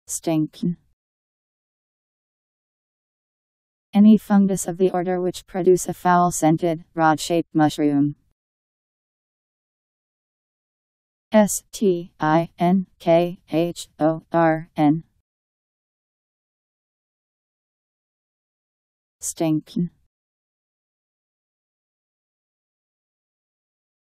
Stinkhorn. Any fungus of the order which produce a foul-scented, rod-shaped mushroom. Stinkhorn. Stinkhorn.